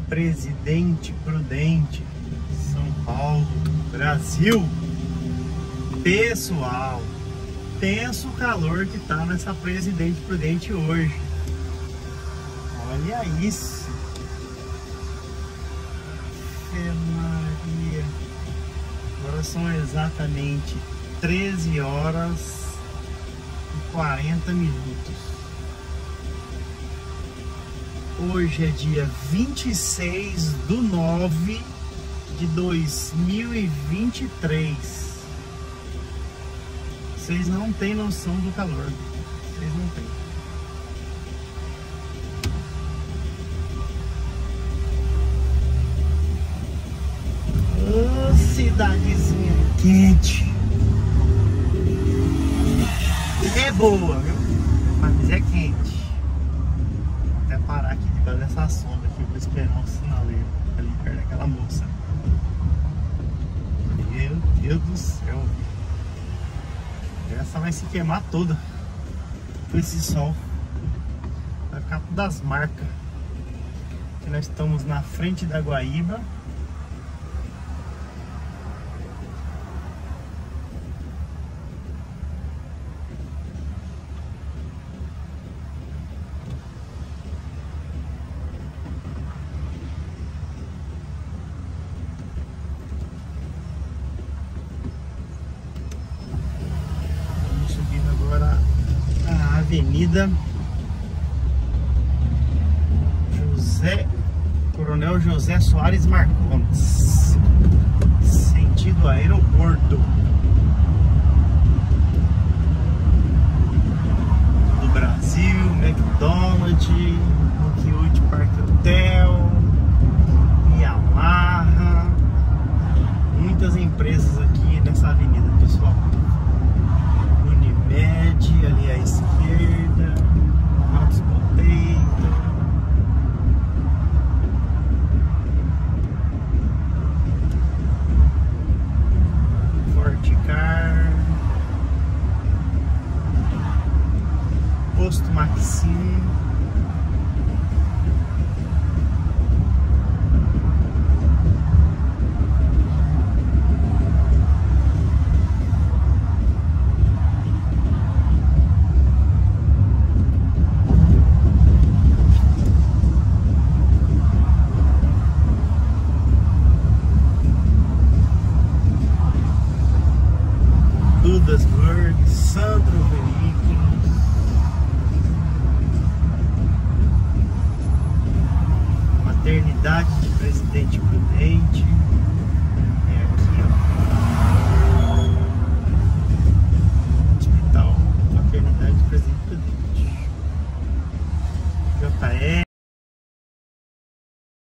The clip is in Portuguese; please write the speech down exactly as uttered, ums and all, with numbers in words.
Presidente Prudente, São Paulo, Brasil. Pessoal, pensa o calor que tá nessa Presidente Prudente hoje. Olha isso. É Maria. Agora são exatamente treze horas e quarenta minutos. Hoje é dia vinte e seis de nove de dois mil e vinte e três. Vocês não têm noção do calor. Vocês não têm. Ô, cidadezinha quente. É boa, viu? Mas é quente. Vou até parar aqui debaixo dessa sombra aqui. Vou esperar um sinaleiro ali perto daquela moça. Meu Deus do céu. Essa vai se queimar toda com esse sol. Vai ficar todas as marcas. Aqui nós estamos na frente da Guaíba. Avenida José Coronel José Soares Marcondes, sentido aeroporto do Brasil, McDonald's, Rockwood Park Hotel, Yamaha, muitas empresas aqui nessa avenida, pessoal. Unimed ali à esquerda, Max Potato, Forte Car, Posto Maxim. Dudasburg, Sandro Veículos, Maternidade de Presidente Prudente. É aqui, ó. Hospital Maternidade de Presidente Prudente. J R